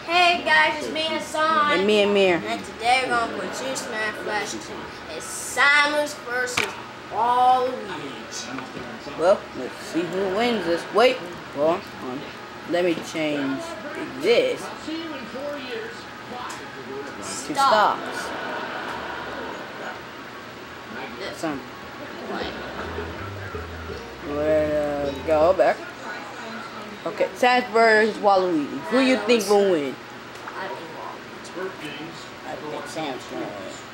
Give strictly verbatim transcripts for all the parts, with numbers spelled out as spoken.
Hey guys, it's me Hassan. And me and Mir. And today we're going to put two Smash Flash two. It's Samus versus Waluigi. Well, let's see who wins this. Wait, hold on. Let me change this to stops. Some. Where uh, go back. Okay, Samus versus Waluigi. Who you think will win? I think Waluigi. I think Samus will win.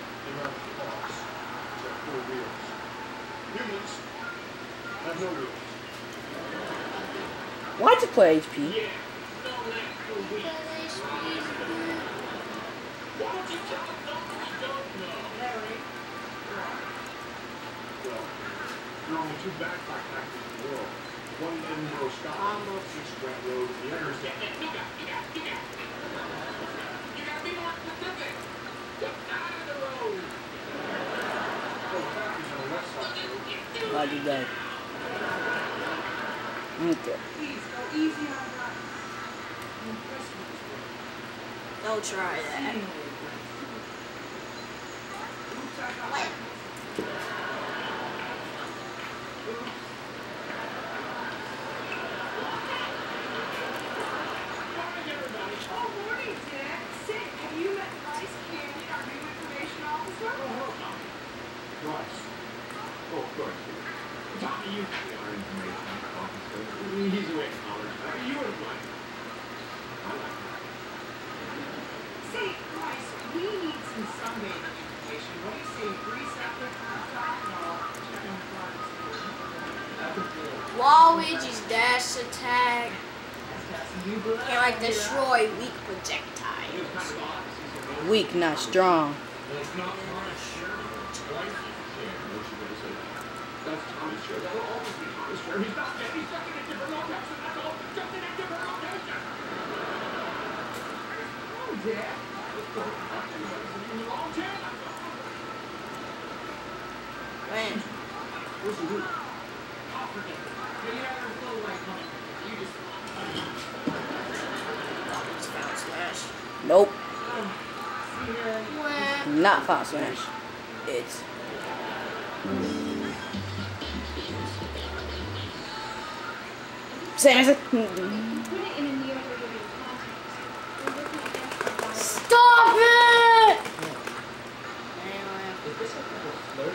Why'd you play H P? There are only two backpack factories in the world. One in Edinburgh, Scotland, six Grant Road, the other is... You got, you got, you got, you got. You gotta be more specific. Get out of the road. Oh, the factory's on the west side. Why'd you go? Okay. Please, go easy on that. Don't try that. What? Oh, of course. Tommy, you have our information officer. He's away from college. You were fine. I like that. Say, Bryce, we need some sunbathing information. What do you see? Grease after top? No, chicken fries. Waluigi's dash attack can like destroy weak projectiles. Weak, not strong. It's not my shirt. Twice. That's Tommy's shirt. That'll always be Tommy's shirt. He's not dead. He's stuck in a different location. That's all. Just in a different location. Oh, Dad. Man. Where's the root? I'll forget it. But you have a little light coming. You just... It's Foul Smash. Nope. See here. Wah. Not Foul Smash. It's... Samus. Stop it! Is this a little flirt?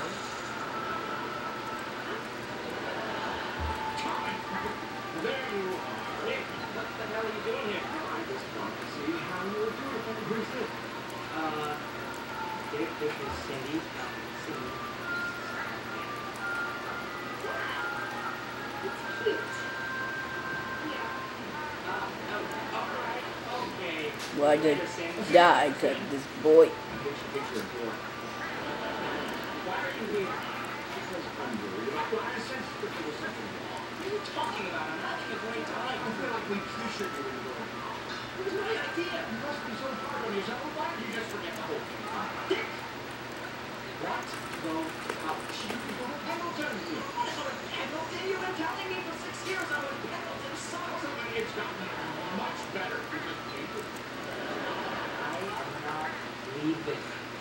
Tommy! There you are. What the hell are you doing here? I just wanted to see how you were doing. Who's this? Uh, this is Cindy. Cindy. It's cute. Well, I did die because this boy. Why are you here? Because I'm worried about what I sensed that there was something wrong. What are you talking about? I'm having a great time. I feel like we should be going on. It was my idea. You must be so hard on yourself. Why did you just forget the whole thing? Dick! What? Go ouch. You can go to Pendleton. Also at Pendleton? You've been telling me for six years I was Pendleton. Something it's gotten much better. You just need to... I am not leaving.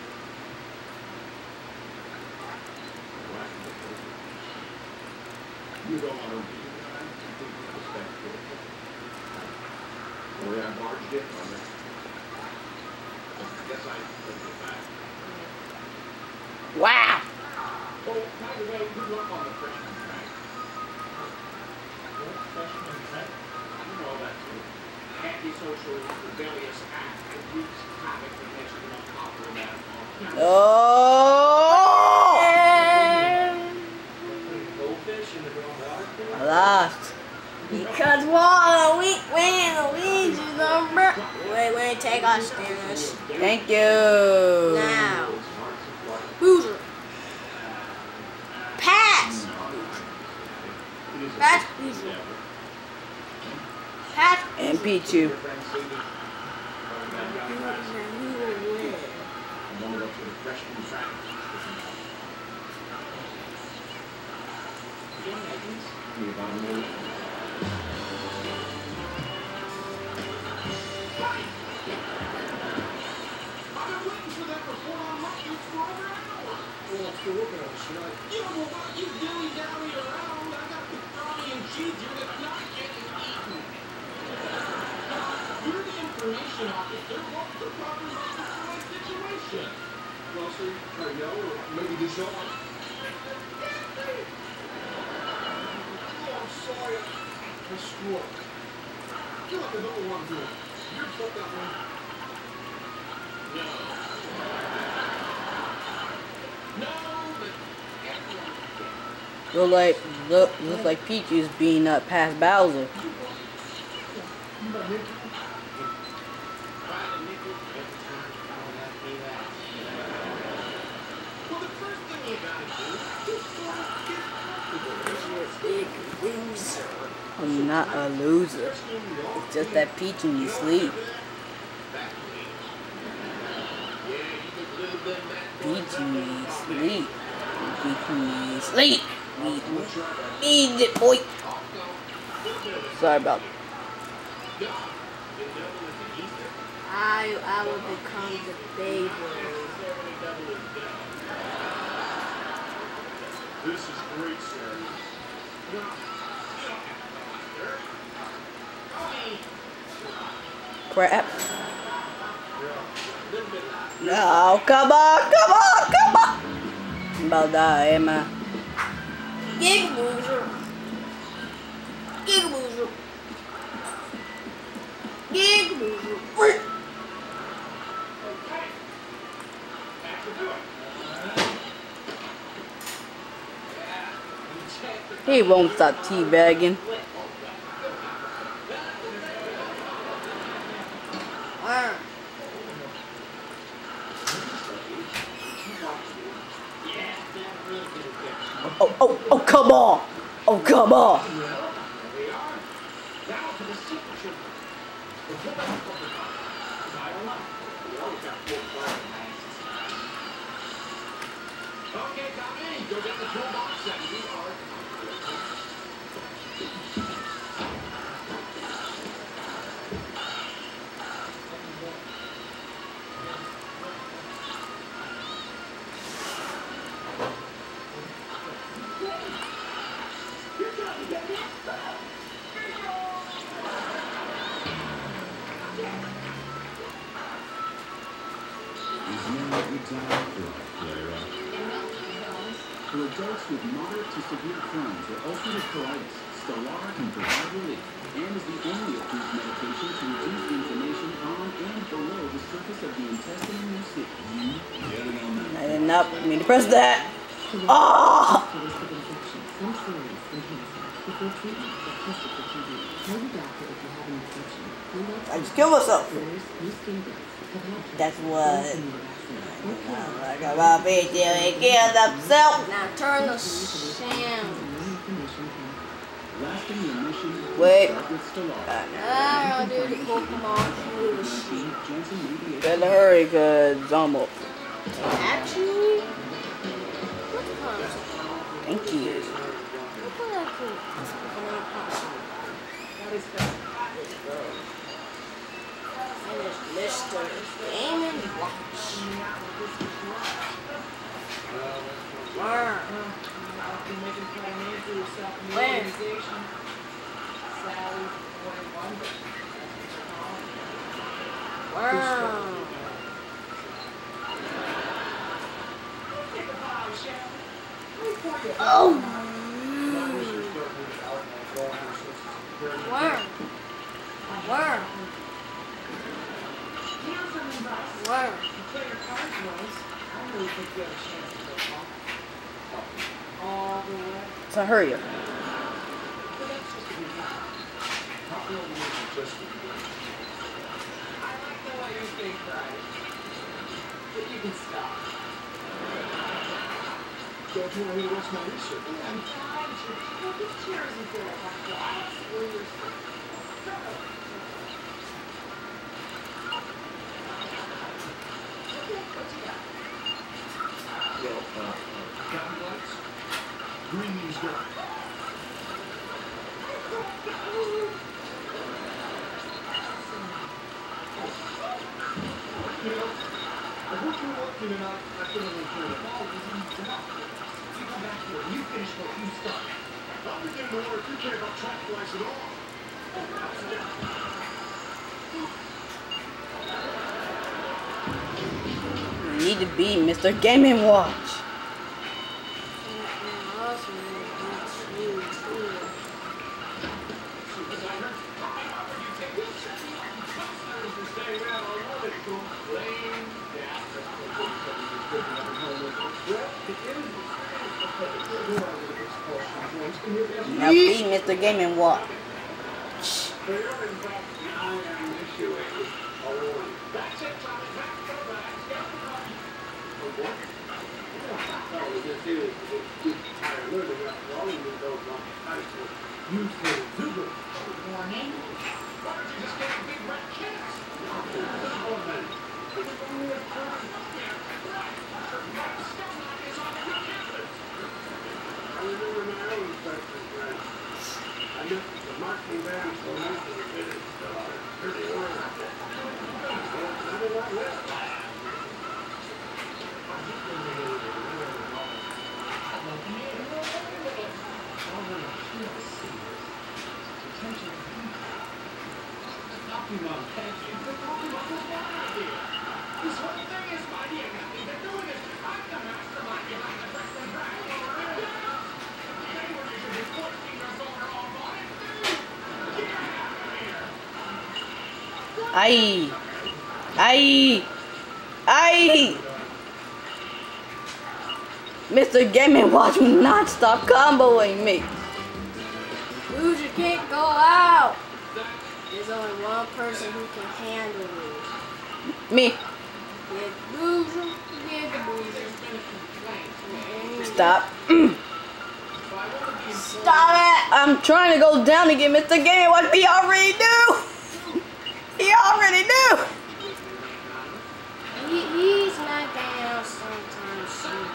You don't want to leave. I completely respect it. Oh, yeah, I barged in on it. I guess I took it back. Wow. Oh, by the way, good luck on the freshman track. What freshman track? You know that too. Antisocial, rebellious act that wreaks havoc and makes you not popular man on campus. Oh! Goldfish in the warm water. I lost. Because Waluigi's number. Wait, wait, take our Spanish. Thank you. Now. Boozer. Pass. Pass. Boozer. Pass. And Pichu. Bye. information officer. What's the proper method for my situation? Well, sir, or no, or maybe do so. Oh, I'm sorry. I screwed up. Feel like I know what I'm doing. You're put that one. No. No, but everyone. Look like look looks like Peach is being up past Bowser. Well, the first thing you gotta do is sort of get comfortable. Big loser. I'm not a loser. It's just that Peach when you sleep. Peach when you sleep. Peach when you sleep. Eat it, boy. Sorry about that. I I will become the baby. This is great, sir. Crap. No, come on, come on, come on. I'm about to die, am I? Gig loser. Gig loser. Gig loser. He won't stop teabagging. Wow. Oh, oh, oh, come on. Oh, come on. Okay, Tommy, go get the toolbox and we are. For adults with moderate to severe Crohn's or ulcerative colitis, Stellar can provide relief and is the only approved medication to reduce inflammation on and below the surface of the intestinal mucosa. Getting on that. I did not mean to press that. Ah! I just killed myself. That's what. Like about Peach, he killed himself. Now turn the sound. Wait. I don't do the Pokemon flu shit. Better hurry, cause I'm up. Actually, what console? Thank you. Look at that cool Pokemon console. That is fair. And it's Mister Game and Watch. Where? You're making quite a name for yourself in the Where? organization. Sally's boy wonder. Wow. Take a bow, shall we? Report your Oh. Where? Where? Here's some advice. Where? If you play your cards right, I really think you have a chance to go far. All the way. So hurry up. But that's just a beginning. How will we just I like the way you think, right? But you can stop. don't you want me to watch my research? I'm trying to. Well, this chair isn't there. Like glass or your Okay, what you got? Well, uh, copy lights. Green means go. You know, I hope you're working enough. I feel a little good. Oh, you come back here and you finish what you started. I'll begin to wonder if you care about track flies at all. need to be Mister Game and Watch. Now be Mister Game and Watch. Warning. Aye. Aye. Aye. Mister Game and Watch will not stop comboing me. Dude, you can't go out. There's only one person who can handle it. Me. Get Boozer. Get the Boozer. Stop. Stop it. I'm trying to go down to get Mister Game and Watch. He already knew. He already knew. He, he's not getting out sometime soon.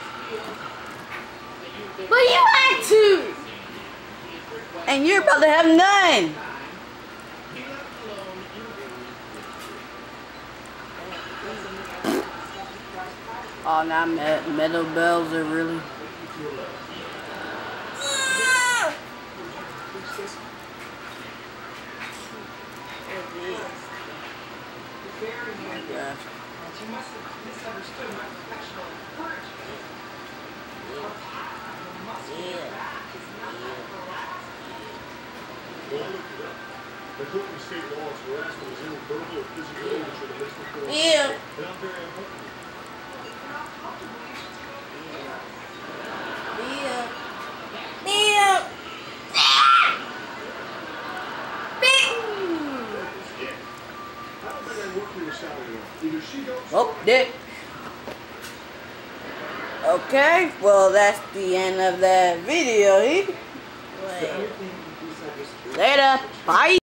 But you had to. And you're about to have none. Oh, now me metal bells are really. You must have misunderstood my professional encouragement. According to state laws, harassment is any verbal or physical nature that makes the court. Yeah. Not very important. Yeah. Yeah. I don't think I work for your salary. Either she goes. Oh, dick. Okay, well that's the end of that video. Eh? Wait. Later. Bye.